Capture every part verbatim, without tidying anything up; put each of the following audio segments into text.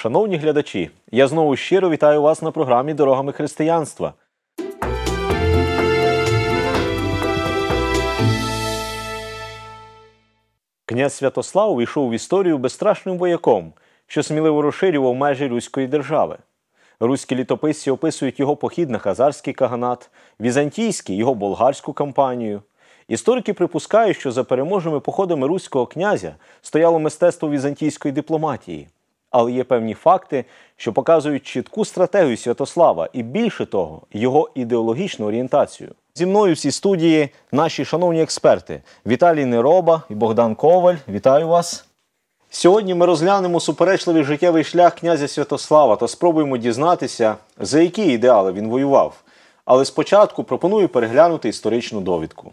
Шановні глядачі, я знову щиро вітаю вас на програмі «Дорогами християнства». Князь Святослав увійшов в історію безстрашним вояком, що сміливо розширював межі Руської держави. Руські літописці описують його похід на хазарський каганат, візантійський – його болгарську кампанію. Історики припускають, що за переможними походами руського князя стояло мистецтво візантійської дипломатії. Але є певні факти, що показують чітку стратегію Святослава і, більше того, його ідеологічну орієнтацію. Зі мною в цій студії наші шановні експерти Віталій Нероба і Богдан Коваль. Вітаю вас! Сьогодні ми розглянемо суперечливий життєвий шлях князя Святослава та спробуємо дізнатися, за які ідеали він воював. Але спочатку пропоную переглянути історичну довідку.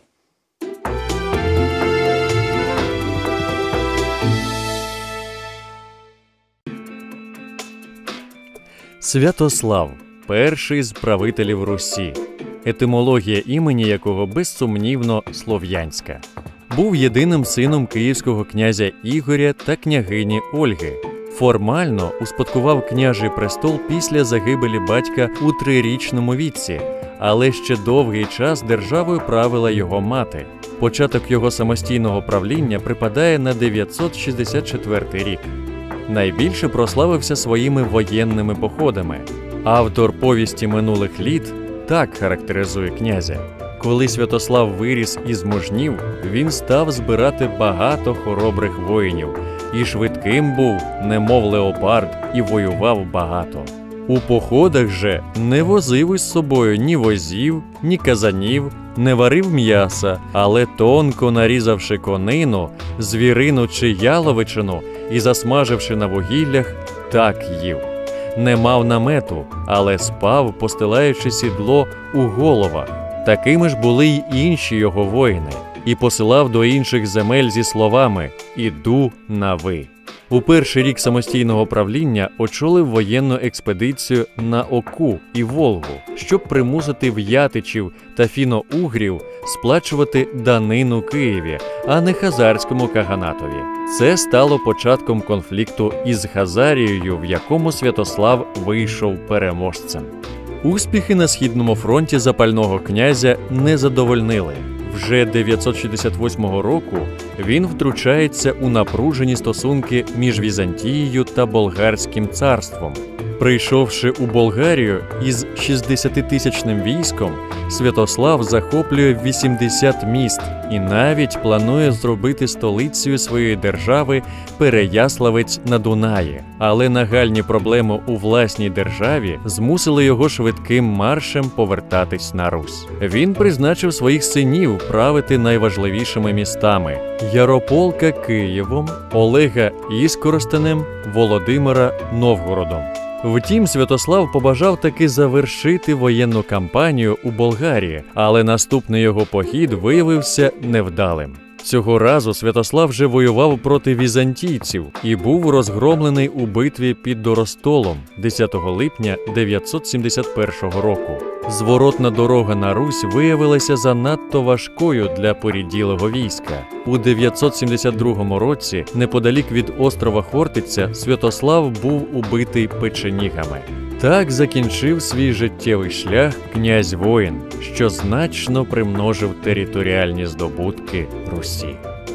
Святослав – перший з правителів Русі, етимологія імені якого безсумнівно слов'янська. Був єдиним сином київського князя Ігоря та княгині Ольги. Формально успадкував княжий престол після загибелі батька у трирічному віці, але ще довгий час державою правила його мати. Початок його самостійного правління припадає на дев'ятсот шістдесят четвертий рік. Найбільше прославився своїми воєнними походами. Автор «Повісті минулих літ» так характеризує князя. Коли Святослав виріс і змужнів, він став збирати багато хоробрих воїнів. І швидким був, немов леопард, і воював багато. У походах же не возив із собою ні возів, ні казанів, не варив м'яса, але тонко нарізавши конину, звірину чи яловичину і засмаживши на вугіллях, так їв. Не мав намету, але спав, постилаючи сідло у головах. Такими ж були й інші його воїни. І посилав до інших земель зі словами «Іду на ви». У перший рік самостійного правління очолив воєнну експедицію на Оку і Волгу, щоб примусити в'ятичів та фіно-угрів сплачувати данину Києві, а не хазарському каганатові. Це стало початком конфлікту із Хазарією, в якому Святослав вийшов переможцем. Успіхи на Східному фронті запального князя не задовольнили. Вже дев'ятсот шістдесят восьмого року він втручається у напружені стосунки між Візантією та Болгарським царством. Прийшовши у Болгарію із шістдесятитисячним військом, Святослав захоплює вісімдесят міст і навіть планує зробити столицею своєї держави Переяславець на Дунаї. Але нагальні проблеми у власній державі змусили його швидким маршем повертатись на Русь. Він призначив своїх синів правити найважливішими містами – Ярополка Києвом, Олега Іскоростенем, Володимира Новгородом. Втім, Святослав побажав таки завершити воєнну кампанію у Болгарії, але наступний його похід виявився невдалим. Цього разу Святослав вже воював проти візантійців і був розгромлений у битві під Доростолом десятого липня дев'ятсот сімдесят першого року. Зворотна дорога на Русь виявилася занадто важкою для поріділого війська. У дев'ятсот сімдесят другому році, неподалік від острова Хортиця, Святослав був убитий печенігами. Так закінчив свій життєвий шлях князь-воїн, що значно примножив територіальні здобутки Русі.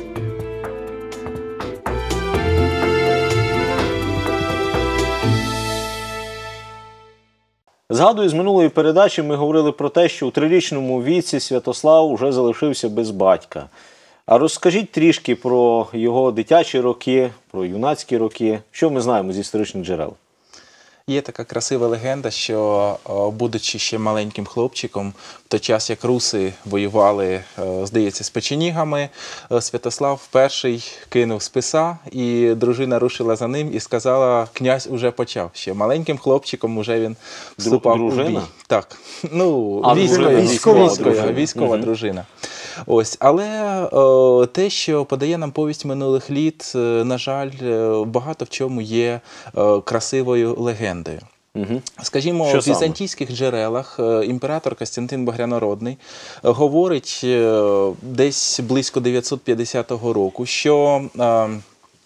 Згадую, з минулої передачі ми говорили про те, що у трирічному віці Святослав уже залишився без батька. А розкажіть трішки про його дитячі роки, про юнацькі роки. Що ми знаємо з історичних джерел? Є така красива легенда, що, будучи ще маленьким хлопчиком, в той час, як руси воювали, здається, з печенігами, Святослав перший кинув списа, і дружина рушила за ним і сказала, князь уже почав. Ще маленьким хлопчиком уже він вступав у бій. Так, ну, а, військова, військова, військова, дружина. військова Угу. дружина. Ось, але о, те, що подає нам повість минулих літ, на жаль, багато в чому є о, красивою легендою. Угу. Скажімо, в візантійських джерелах імператор Костянтин Багрянородний говорить десь близько дев'ятсот п'ятдесятого року, що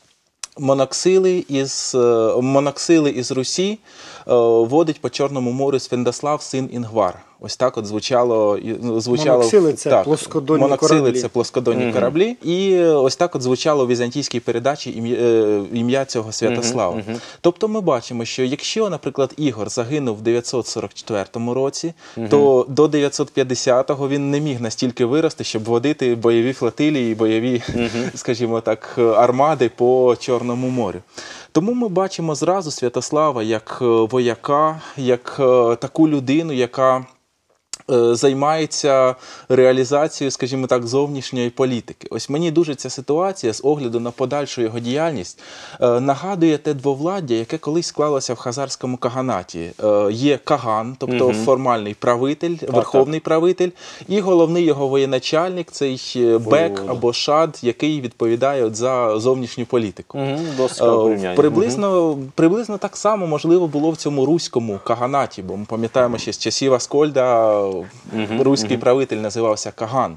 моноксили із, моноксили із Русі водить по Чорному морю Святослав, син Інгвар. Ось так от звучало. звучало моноксили – це так, плоскодонні моноксили кораблі. це плоскодонні Угу. кораблі. І ось так от звучало в візантійській передачі ім'я, ім'я цього Святослава. Угу, угу. Тобто ми бачимо, що якщо, наприклад, Ігор загинув в дев'ятсот сорок четвертому році, угу. то до дев'ятсот п'ятдесятого він не міг настільки вирости, щоб водити бойові флотилії, бойові, угу. скажімо так, армади по Чорному морю. Тому ми бачимо зразу Святослава як вояка, як таку людину, яка займається реалізацією, скажімо так, зовнішньої політики. Ось мені дуже ця ситуація з огляду на подальшу його діяльність нагадує те двовладдя, яке колись склалося в хазарському каганаті. Є каган, тобто угу. формальний правитель, так, верховний так. правитель, і головний його воєначальник, цей бек або шад, який відповідає от за зовнішню політику. Угу. Приблизно, угу. приблизно так само, можливо, було в цьому руському каганаті, бо ми пам'ятаємо, що з часів Аскольда Uh-huh, руський uh-huh. правитель називався Каган.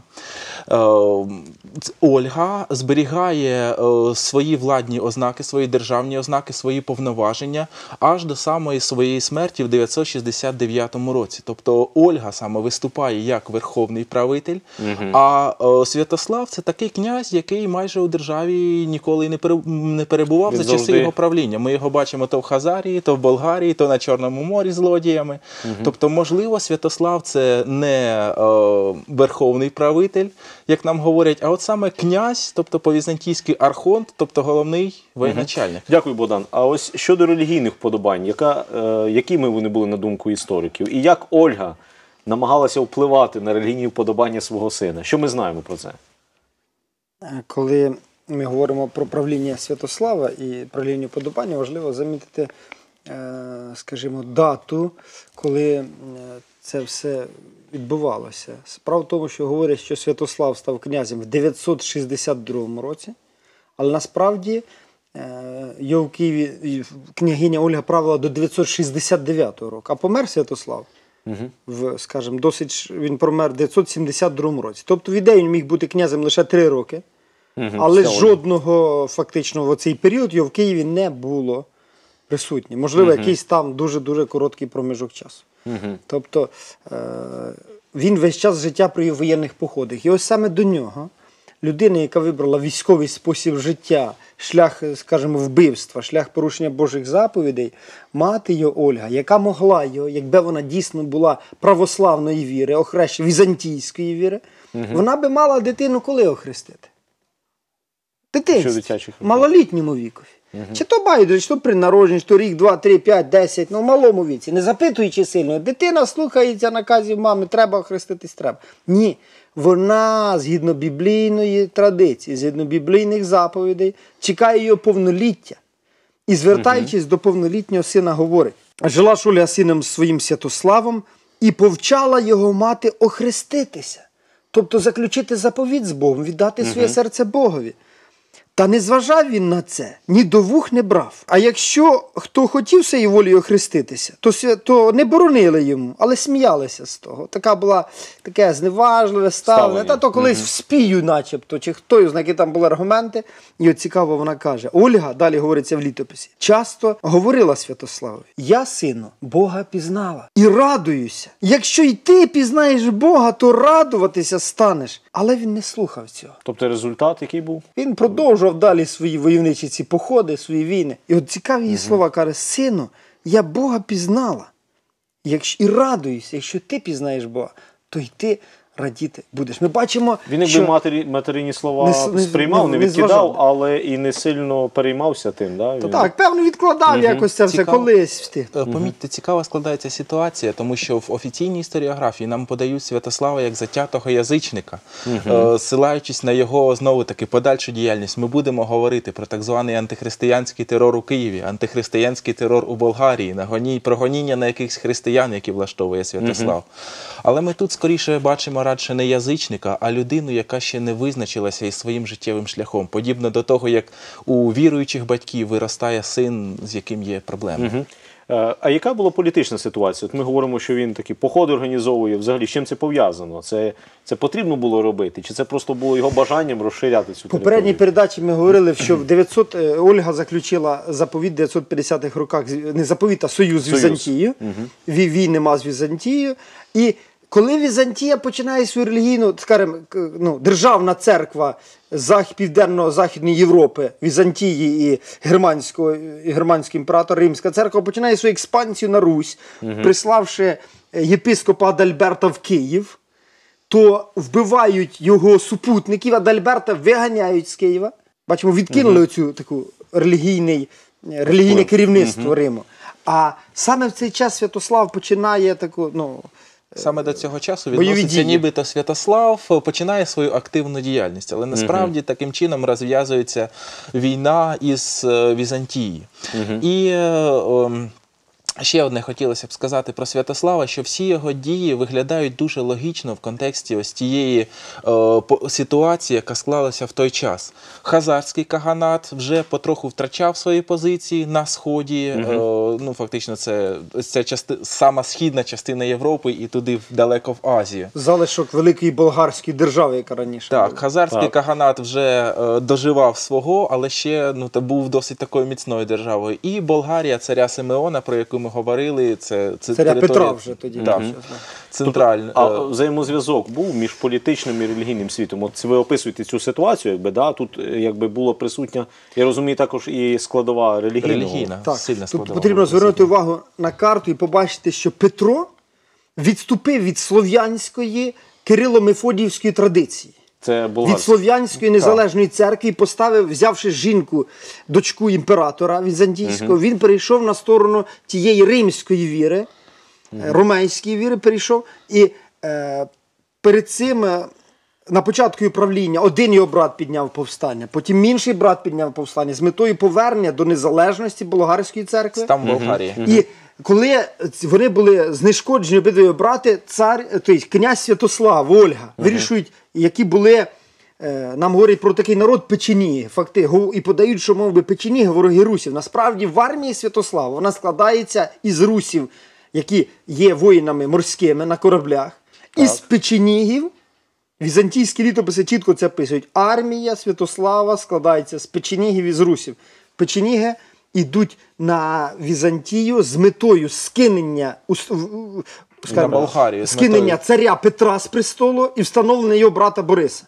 Ольга зберігає свої владні ознаки, свої державні ознаки, свої повноваження аж до самої своєї смерті в дев'ятсот шістдесят дев'ятому році. Тобто Ольга саме виступає як верховний правитель, uh-huh. а Святослав – це такий князь, який майже у державі ніколи не перебував Він за часи завжди... його правління. Ми його бачимо то в Хазарії, то в Болгарії, то на Чорному морі злодіями. Uh-huh. Тобто, можливо, Святослав – це не е, верховний правитель, як нам говорять, а от саме князь, тобто по-візантійськи архонт, тобто головний воєначальник. Угу. Дякую, Богдан. А ось щодо релігійних вподобань, яка, е, якими вони були на думку істориків? І як Ольга намагалася впливати на релігійні вподобання свого сина? Що ми знаємо про це? Коли ми говоримо про правління Святослава і правління вподобання, важливо замітити, е, скажімо, дату, коли це все відбувалося. Справа в тому, що говорять, що Святослав став князем в дев'ятсот шістдесят другому році, але насправді його в Києві княгиня Ольга правила до дев'ятсот шістдесят дев'ятого року, а помер Святослав, угу. в, скажімо, досить, він помер в дев'ятсот сімдесят другому році. Тобто в ідеї він міг бути князем лише три роки, угу. але жодного фактично в цей період його в Києві не було присутнє. Можливо, угу. якийсь там дуже-дуже короткий проміжок часу. Угу. Тобто е він весь час життя провів в воєнних походах. І ось саме до нього людина, яка вибрала військовий спосіб життя, шлях, скажімо, вбивства, шлях порушення Божих заповідей, мати його Ольга, яка могла його, якби вона дійсно була православної віри, охрещена візантійської віри, угу. вона би мала дитину коли охрестити? Дитинстві, малолітньому вікові. Угу. Чи то байдуже, чи то при народженні, чи то рік, два, три, п'ять, десять, ну в малому віці, не запитуючи сильно. Дитина слухається наказів мами, треба охреститись, треба. Ні, вона, згідно біблійної традиції, згідно біблійних заповідей, чекає його повноліття. І звертаючись угу. до повнолітнього сина, говорить: «Жила ж Ольга сином своїм Святославом і повчала його мати охреститися». Тобто заключити заповіт з Богом, віддати угу. своє серце Богові. Та не зважав він на це, ні до вух не брав. А якщо хто хотів своєю волею охреститися, то, то не боронили йому, але сміялися з того. Така була таке зневажливе ставлення. Та то колись угу. вспію начебто, чи хто його знає, які там були аргументи. І от цікаво, вона каже, Ольга, далі говориться в літописі, часто говорила Святославові: «Я, сину, Бога пізнала і радуюся. Якщо й ти пізнаєш Бога, то радуватися станеш». Але він не слухав цього. Тобто результат який був? Він продовжував далі свої войовничі ці походи, свої війни. І от цікаві її угу. слова, каже: «Сину, я Бога пізнала. Якщо, і радуюся, якщо ти пізнаєш Бога, то й ти радіти будеш». Ми бачимо, він якби що... матері, материні слова не, сприймав, не, не відкидав, не але і не сильно переймався тим. Да? Він... Так, певно, відкладав угу. якось це все колись. Помітьте, цікава складається ситуація, тому що в офіційній історіографії нам подають Святослава як затятого язичника. Угу. Силаючись на його, знову-таки, подальшу діяльність, ми будемо говорити про так званий антихристиянський терор у Києві, антихристиянський терор у Болгарії, нагоні... прогоніння на якихось християн, які влаштовує Святослав. Угу. Але ми тут скоріше бачимо радше не язичника, а людину, яка ще не визначилася із своїм життєвим шляхом. Подібно до того, як у віруючих батьків виростає син, з яким є проблеми. Угу. Е, А яка була політична ситуація? От ми говоримо, що він такі походи організовує. Взагалі, з чим це пов'язано? Це, це потрібно було робити? Чи це просто було його бажанням розширяти цю В попередній територію? передачі ми говорили, що в дев'ятсот е, Ольга заключила заповіт в дев'ятсот п'ятдесятих роках, з- не заповіт, а союз з Союз. Візантією. Ві- Війни мав з Візантією. І коли Візантія починає свою релігійну, скажімо, к- ну, державна церква Зах... Південно-Західної Європи, Візантії і германського, і германський імператор, Римська церква починає свою експансію на Русь, приславши е, єпископа Адальберта в Київ, то вбивають його супутників, Адальберта виганяють з Києва. Бачимо, відкинули uh-huh. оцю таку релігійний, релігійне керівництво uh-huh. Риму. А саме в цей час Святослав починає таку, ну, Саме до цього часу бойові відноситься дії. нібито Святослав починає свою активну діяльність, але насправді таким чином розв'язується війна із е, Візантією. І е, ем, ще одне хотілося б сказати про Святослава, що всі його дії виглядають дуже логічно в контексті ось тієї е, по- ситуації, яка склалася в той час. Хазарський каганат вже потроху втрачав свої позиції на сході, е, ну фактично це, це части, сама східна частина Європи і туди далеко в Азію. залишок великої болгарської держави, яка раніше Так, була. хазарський Так. каганат вже е, доживав свого, але ще ну, та був досить такою міцною державою. І Болгарія царя Симеона, про яку ми говорили, це, це Царя територія- Петра вже тоді. Так, Мгм. центральна. А е, взаємозв'язок був між політичним і релігійним світом? От ви описуєте цю ситуацію, якби, да? Тут е, якби було присутня, я розумію, також і складова релігійного. Релігійна, Так, сильна тут складова. потрібно була звернути присутня. увагу на карту і побачити, що Петро відступив від слов'янської Кирило-Мефодіївської традиції. Це Від болгарська. Слов'янської незалежної церкви і поставив, взявши жінку, дочку імператора візантійського, він перейшов на сторону тієї римської віри, е, ромейської віри перейшов. І е, перед цим, е, на початку правління, один його брат підняв повстання, потім інший брат підняв повстання з метою повернення до незалежності болгарської церкви. Там Болгарія. І коли ці- вони були знешкоджені, обидві брати, цар, тобто князь Святослав, Ольга, вирішують, які були, е, нам говорять про такий народ печеніги, факти, гов- і подають, що, мов би, печеніги, вороги русів. Насправді в армії Святослава вона складається із русів, які є воїнами морськими на кораблях, із печенігів. Візантійські літописи чітко це описують. Армія Святослава складається з печенігів і з русів. Печеніги йдуть на Візантію з метою скинення, ус- в- в- скажімо, Болгарію з скинення метою. царя Петра з престолу і встановлення його брата Бориса.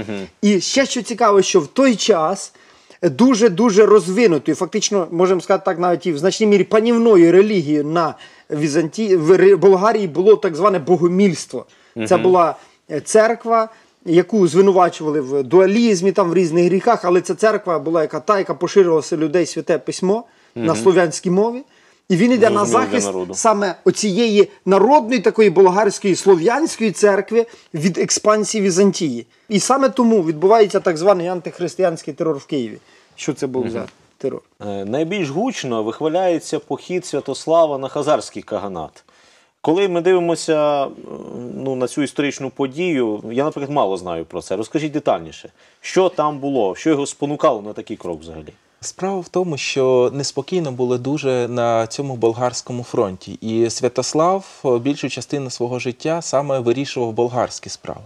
І ще що цікаво, що в той час дуже-дуже розвинутою, фактично, можемо сказати так, навіть і в значній мірі панівною релігією на Візантії, в Ри- Болгарії було так зване богомільство. Це була е, церква, яку звинувачували в дуалізмі, там в різних гріхах, але ця церква була яка та, яка поширювалася людей святе письмо на слов'янській мові. І він йде на Зрозуміло для захист народу. саме оцієї народної такої болгарської слов'янської церкви від експансії Візантії. І саме тому відбувається так званий антихристиянський терор в Києві. Що це був за терор? Е, Найбільш гучно вихваляється похід Святослава на хазарський каганат. Коли ми дивимося е, ну, на цю історичну подію, я, наприклад, мало знаю про це. Розкажіть детальніше, що там було, що його спонукало на такий крок взагалі? Справа в тому, що неспокійно було дуже на цьому болгарському фронті. І Святослав е, більшу частину свого життя саме вирішував болгарські справи.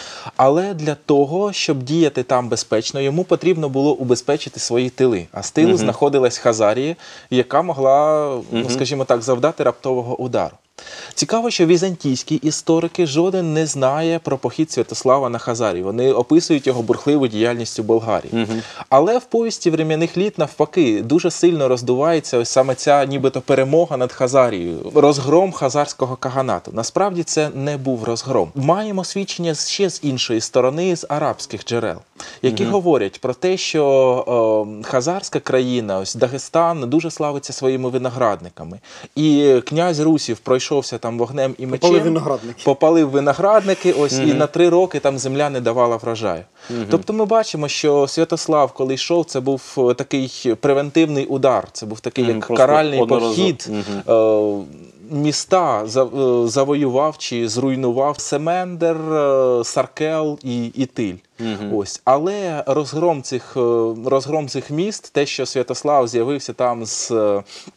Але для того, щоб діяти там безпечно, йому потрібно було убезпечити свої тили. А з тилу Мгм. знаходилась Хазарія, яка могла, ну, скажімо так, завдати раптового удару. Цікаво, що візантійські історики жоден не знає про похід Святослава на Хазарію. Вони описують його бурхливу діяльність у Болгарії. Але в повісті врем'яних літ, навпаки, дуже сильно роздувається ось саме ця нібито перемога над Хазарією, розгром хазарського каганату. Насправді це не був розгром. Маємо свідчення ще з іншої сторони, з арабських джерел, які говорять про те, що о, хазарська країна, ось Дагестан, дуже славиться своїми виноградниками. І князь Русів пройшовся там вогнем і мечем. Попалив виноградники. Попалив виноградники, ось, і на три роки там земля не давала врожаю. Тобто ми бачимо, що Святослав, коли йшов, це був е, такий превентивний удар, це був такий Мгм, як просто каральний одноразово. похід. Е, міста за- е, завоював чи зруйнував Семендер, е, Саркел і Ітиль. Ось. Але розгром цих, е, розгром цих міст, те, що Святослав з'явився там з е,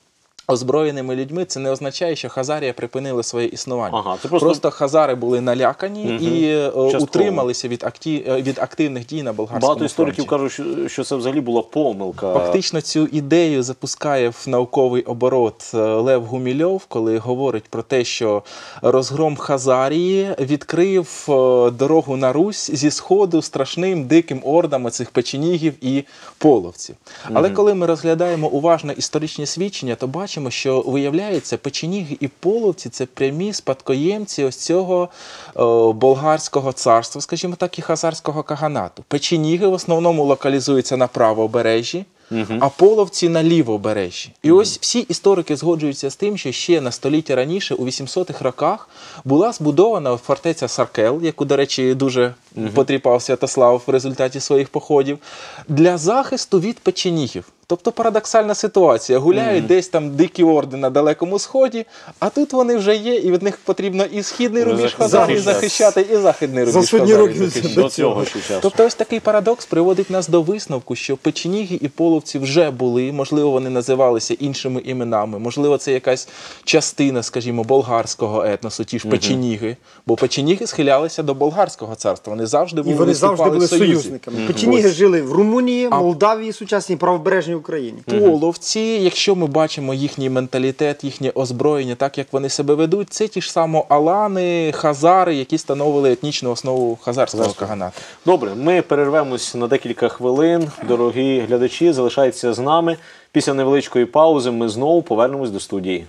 озброєними людьми, це не означає, що Хазарія припинила своє існування. Ага, це просто... просто... хазари були налякані Мгм. і е, Частково. утрималися від, акті... від активних дій на болгарському Багато істориків фронті. кажуть, що- що це взагалі була помилка. Фактично цю ідею запускає в науковий оборот е, Лев Гумільов, коли говорить про те, що розгром Хазарії відкрив е, дорогу на Русь зі сходу страшним диким ордам цих печенігів і половців. Але коли ми розглядаємо уважно історичні свідчення, то бачимо, що виявляється, печеніги і половці – це прямі спадкоємці ось цього е, болгарського царства, скажімо так, і хазарського каганату. Печеніги в основному локалізуються на правобережжі, а половці на лівобережжі. І ось всі історики згоджуються з тим, що ще на століття раніше, у вісімсотих роках, була збудована фортеця Саркел, яку, до речі, дуже потріпав Святослав в результаті своїх походів, для захисту від печенігів. Тобто парадоксальна ситуація. Гуляють mm. десь там дикі орди на Далекому Сході, а тут вони вже є, і від них потрібно і східний рубіж Хазарії захищати, і західний рубіж Хазарії захищати. До цього ще часу. Тобто ось такий парадокс приводить нас до висновку, що печеніги і половці вже були, можливо, вони називалися іншими іменами, можливо, це якась частина, скажімо, болгарського етносу, ті ж печеніги, бо печеніги схилялися до болгарського царства, вони завжди були, І вони завжди були союзі. союзниками. Печеніги жили в Румунії, Молдавії, сучасній правобережній Україні. Половці, якщо ми бачимо їхній менталітет, їхнє озброєння, так як вони себе ведуть, це ті ж само алани, хазари, які становили етнічну основу хазарського каганату. Добре, ми перервемось на декілька хвилин. Дорогі глядачі, залишайтеся з нами. Після невеличкої паузи ми знову повернемось до студії.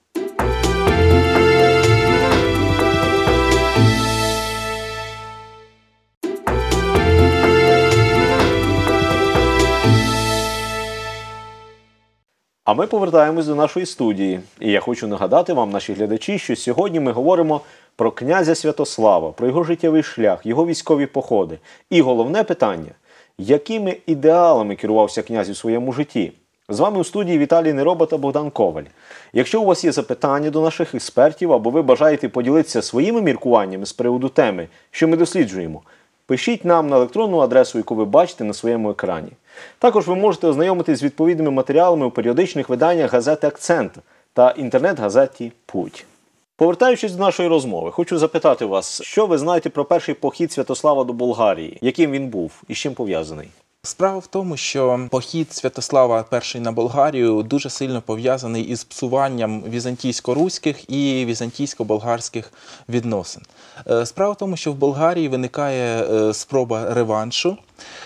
А ми повертаємось до нашої студії. І я хочу нагадати вам, наші глядачі, що сьогодні ми говоримо про князя Святослава, про його життєвий шлях, його військові походи. І головне питання – якими ідеалами керувався князь у своєму житті? З вами у студії Віталій Нероба та Богдан Коваль. Якщо у вас є запитання до наших експертів, або ви бажаєте поділитися своїми міркуваннями з приводу теми, що ми досліджуємо, пишіть нам на електронну адресу, яку ви бачите на своєму екрані. Також ви можете ознайомитись з відповідними матеріалами у періодичних виданнях газети «Акцент» та інтернет-газеті «Путь». Повертаючись до нашої розмови, хочу запитати вас, що ви знаєте про перший похід Святослава до Болгарії? Яким він був і з чим пов'язаний? Справа в тому, що похід Святослава І на Болгарію дуже сильно пов'язаний із псуванням візантійсько-руських і візантійсько-болгарських відносин. Справа в тому, що в Болгарії виникає спроба реваншу,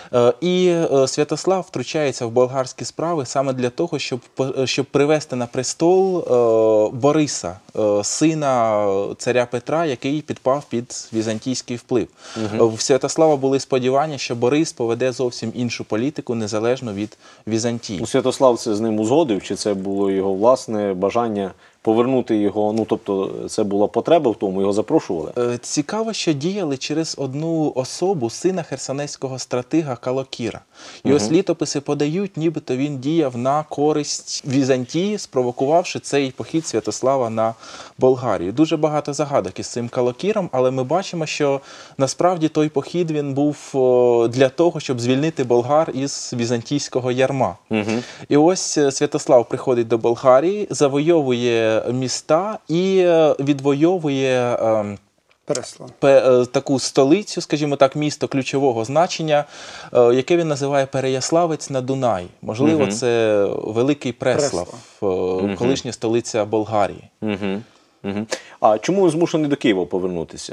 і Святослав втручається в болгарські справи саме для того, щоб, щоб привести на престол Бориса, сина царя Петра, який підпав під візантійський вплив. Угу. В Святослава були сподівання, що Борис поведе зовсім іншу політику, незалежно від Візантії. У Святослав це з ним узгодив, чи це було його власне бажання повернути його, ну тобто це була потреба в тому, його запрошували? Цікаво, що діяли через одну особу, сина херсонеського стратега Калокіра. І ось літописи подають, нібито він діяв на користь Візантії, спровокувавши цей похід Святослава на Болгарію. Дуже багато загадок із цим Калокіром, але ми бачимо, що насправді той похід він був для того, щоб звільнити болгар із візантійського ярма. Угу. І ось Святослав приходить до Болгарії, завойовує міста і відвойовує Переслав. таку столицю, скажімо так, місто ключового значення, яке він називає Переяславець на Дунаї. Можливо, угу. це Великий Преслав, Преслав. колишня столиця Болгарії. Угу. Угу. А чому він змушений до Києва повернутися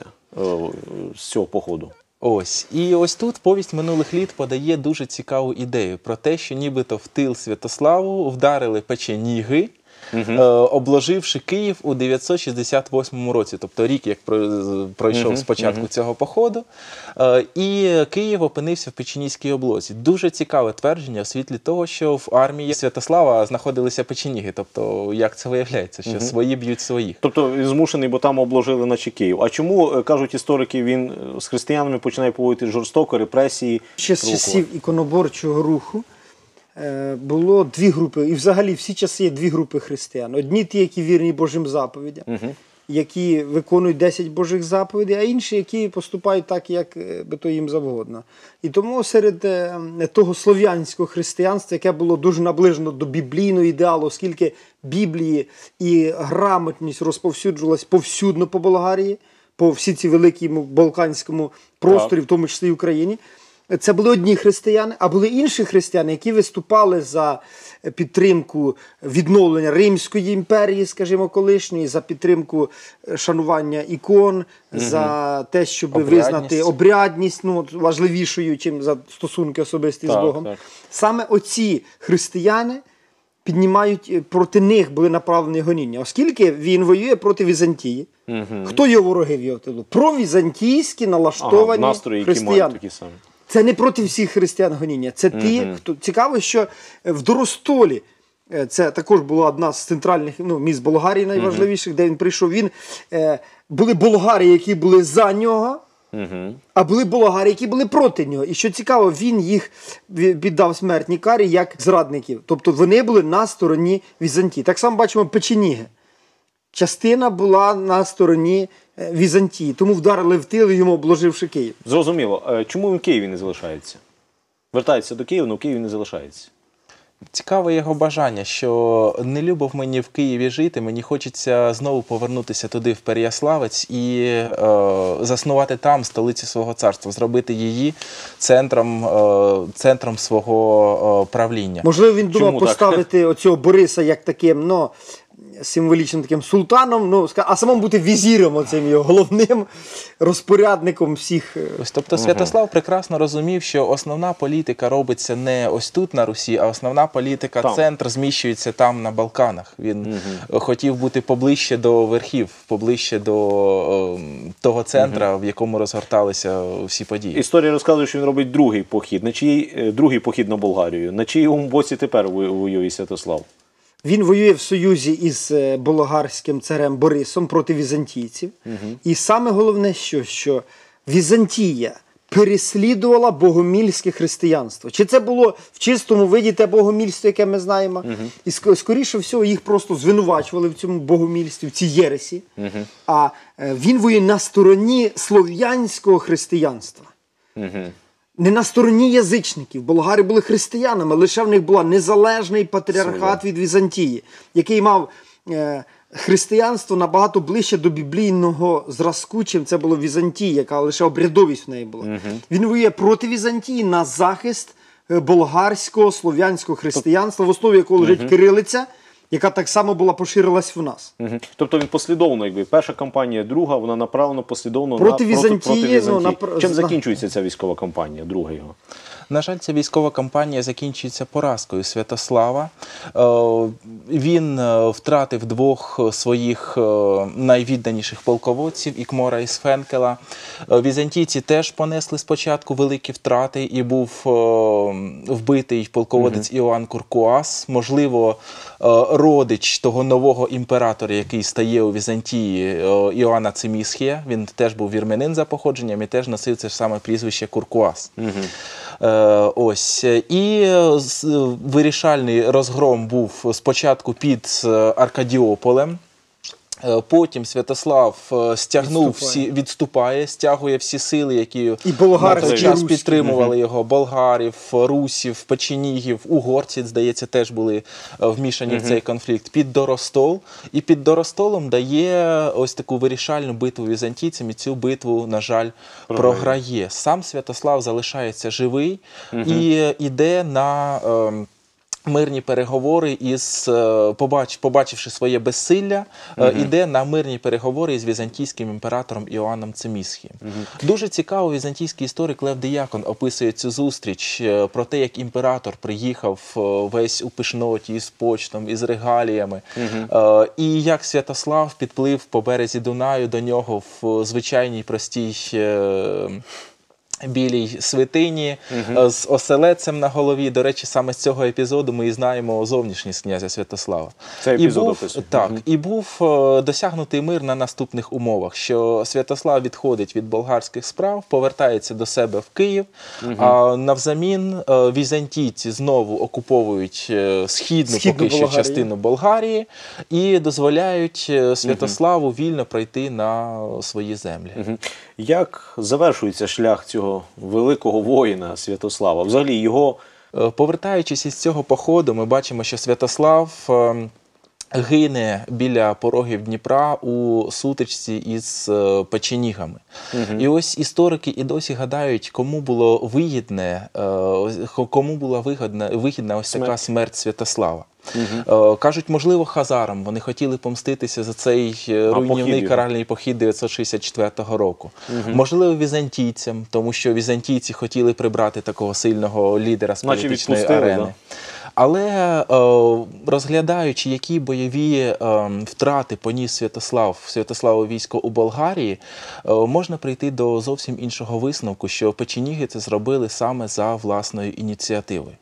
з цього походу? Ось. І ось тут повість минулих літ подає дуже цікаву ідею про те, що нібито в тил Святославу вдарили печеніги, Uh-huh. обложивши Київ у дев'ятсот шістдесят восьмому році, тобто рік, як пройшов uh-huh. з початку uh-huh. цього походу, і Київ опинився в печенізькій облозі. Дуже цікаве твердження в світлі того, що в армії Святослава знаходилися печеніги, тобто як це виявляється, що uh-huh. свої б'ють своїх. Тобто він змушений, бо там обложили наче Київ. А чому, кажуть історики, він з християнами починає поводити жорстоко, репресії? Ще з часів іконоборчого руху було дві групи, і взагалі всі часи є дві групи християн. Одні ті, які вірні Божим заповідям, угу. які виконують десять Божих заповідей, а інші, які поступають так, як би то їм завгодно. І тому серед того слов'янського християнства, яке було дуже наближено до біблійного ідеалу, оскільки Біблії і грамотність розповсюджувалась повсюдно по Болгарії, по всій цій великому балканському просторі, в тому числі і Україні, це були одні християни, а були інші християни, які виступали за підтримку відновлення Римської імперії, скажімо, колишньої, за підтримку шанування ікон, угу. за те, щоб обрядність. визнати обрядність, ну, важливішою, чим за стосунки особисті так, з Богом. Так. Саме оці християни піднімають, проти них були направлені гоніння, оскільки він воює проти Візантії. Угу. Хто його вороги в його тилу? Провізантійські налаштовані ага, настрої, християни. Які мають такі самі. Це не проти всіх християн гоніння. Це ті, mm-hmm. хто... Цікаво, що в Доростолі, це також була одна з центральних ну, міст Болгарії найважливіших, mm-hmm. де він прийшов. Він, е, були болгари, які були за нього, mm-hmm. а були болгари, які були проти нього. І що цікаво, він їх віддав смертній карі як зрадників. Тобто вони були на стороні Візантії. Так само бачимо печеніги. Частина була на стороні Візантії, тому вдарили в тил, йому обложивши Київ. Зрозуміло. Чому він в Києві не залишається? Вертається до Києва, але в Києві не залишається. Цікаве його бажання, що не любов мені в Києві жити, мені хочеться знову повернутися туди, в Переяславець, і е, заснувати там столицю свого царства, зробити її центром, е, центром свого е, правління. Можливо, він думав Чому поставити так? оцього Бориса як таким, ну, символічним таким султаном, ну, а самому бути візіром, оцим його головним розпорядником всіх. Ось, тобто Святослав прекрасно розумів, що основна політика робиться не ось тут на Русі, а основна політика, там. центр зміщується там на Балканах. Він угу. хотів бути поближче до верхів, поближче до о, того центра, угу. в якому розгорталися всі події. Історія розказує, що він робить другий похід, на чиї, другий похід на Болгарію. На чиєму боці тепер воює Святослав? Він воює в союзі із болгарським царем Борисом проти візантійців. Угу. І саме головне, що, що Візантія переслідувала богомільське християнство. Чи це було в чистому виді те богомільство, яке ми знаємо? Угу. І скоріше всього їх просто звинувачували в цьому богомільстві, в цій єресі. Угу. А він воює на стороні слов'янського християнства. Угу. Не на стороні язичників. Болгари були християнами, лише в них була незалежний патріархат від Візантії, який мав е, християнство набагато ближче до біблійного зразку, чим це було Візантія, яка лише обрядовість в неї була. Угу. Він воює проти Візантії на захист болгарського, слов'янського християнства, в основі якого лежить угу. кирилиця, яка так само була поширилась в нас. Угу. Тобто він послідовно, якби перша кампанія, друга, вона направлена послідовно проти на, Візантії. Проти, проти Візантії. Ну, Чим закінчується ця військова кампанія, друга його? На жаль, ця військова кампанія закінчується поразкою Святослава. Він втратив двох своїх найвідданіших полководців, Ікмора і Сфенкела. Візантійці теж понесли спочатку великі втрати, і був вбитий полководець угу. Іоанн Куркуас, можливо, родич того нового імператора, який стає у Візантії, Іоанна Цимісхія. Він теж був вірменин за походженням і теж носив це ж саме прізвище Куркуас. Угу. Ось. І вирішальний розгром був спочатку під Аркадіополем. Потім Святослав стягнув відступає. всі, відступає, стягує всі сили, які і болгари, на той час підтримували його. Болгарів, русів, печенігів, угорці, здається, теж були вмішані uh-huh. в цей конфлікт. Під Доростол. І під Доростолом дає ось таку вирішальну битву візантійцям, і цю битву, на жаль, програє. програє. Сам Святослав залишається живий uh-huh. і йде на... Е, мирні переговори із, побач, побачивши своє безсилля, угу. іде на мирні переговори із візантійським імператором Іоанном Цимісхієм. Угу. Дуже цікаво, візантійський історик Лев Діякон описує цю зустріч про те, як імператор приїхав весь у пишноті, із почтом, із регаліями, угу. і як Святослав підплив по березі Дунаю до нього в звичайній простій білій свитині, угу. з оселедцем на голові. До речі, саме з цього епізоду ми і знаємо зовнішність князя Святослава. Це епізод і був, описує. Так, угу. і був досягнутий мир на наступних умовах, що Святослав відходить від болгарських справ, повертається до себе в Київ, угу. а навзамін візантійці знову окуповують східну, східну поки що частину Болгарії і дозволяють Святославу угу. вільно пройти на свої землі. Угу. Як завершується шлях цього великого воїна Святослава? Взагалі його... Повертаючись із цього походу, ми бачимо, що Святослав гине біля порогів Дніпра у сутичці із печенігами. Угу. І ось історики і досі гадають, кому було вигідне, кому була вигідна, вигідна ось така смерть, смерть Святослава. Угу. Кажуть, можливо, хазарам. Вони хотіли помститися за цей руйнівний каральний похід дев'ятсот шістдесят четвертого року. Угу. Можливо, візантійцям, тому що візантійці хотіли прибрати такого сильного лідера з політичної арени. Да? Але розглядаючи, які бойові втрати поніс Святослав, Святославове військо у Болгарії, можна прийти до зовсім іншого висновку, що печеніги це зробили саме за власною ініціативою.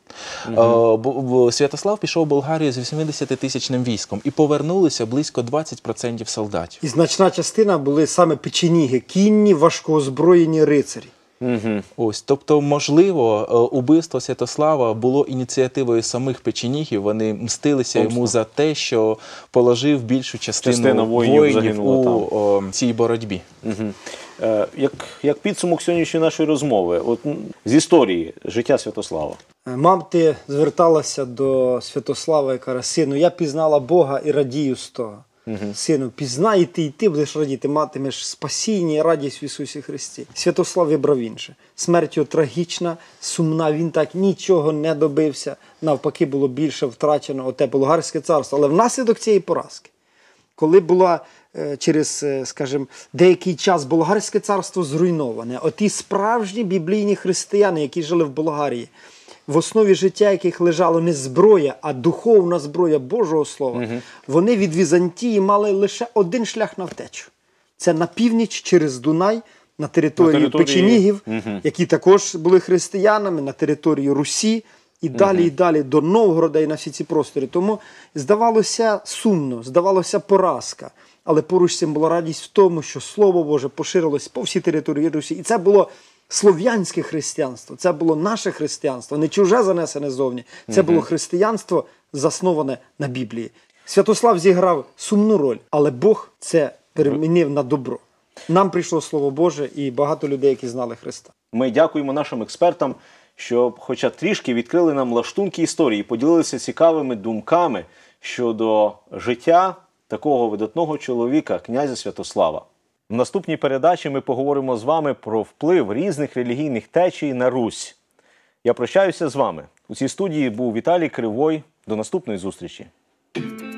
Угу. Святослав пішов в Болгарію з вісімдесятитисячним військом і повернулися близько двадцять відсотків солдатів. І значна частина були саме печеніги, кінні, важкоозброєні рицарі. Угу. Ось, тобто, можливо, убивство Святослава було ініціативою самих печенігів, вони мстилися Помста. йому за те, що положив більшу частину Частина воїнів, воїнів у о, цій боротьбі. Угу. Е, як, як підсумок сьогоднішньої нашої розмови, от, з історії життя Святослава. Мати зверталася до Святослава і каже: сину, я пізнала Бога і радію з того. Угу. Сину, пізнай, і ти, і ти будеш радіти, матимеш спасіння і радість в Ісусі Христі. Святослав вибрав інше. Смерть його трагічна, сумна, він так нічого не добився. Навпаки, було більше втрачено оте болгарське царство. Але внаслідок цієї поразки, коли була через, скажімо, деякий час болгарське царство зруйноване, оті справжні біблійні християни, які жили в Болгарії, в основі життя яких лежало не зброя, а духовна зброя Божого Слова, угу. вони від Візантії мали лише один шлях на втечу. Це на північ через Дунай, на територію, на території... печенігів, угу. які також були християнами, на територію Русі, і далі, угу. і далі до Новгорода і на всі ці простори. Тому здавалося сумно, здавалося поразка. Але поруч з цим була радість в тому, що Слово Боже поширилось по всій території Русі. І це було слов'янське християнство, це було наше християнство, не чуже занесене зовні. Це угу. було християнство, засноване на Біблії. Святослав зіграв сумну роль, але Бог це перемінив на добро. Нам прийшло Слово Боже і багато людей, які знали Христа. Ми дякуємо нашим експертам, що хоча трішки відкрили нам лаштунки історії, поділилися цікавими думками щодо життя такого видатного чоловіка, князя Святослава. В наступній передачі ми поговоримо з вами про вплив різних релігійних течій на Русь. Я прощаюся з вами. У цій студії був Віталій Кривой. До наступної зустрічі.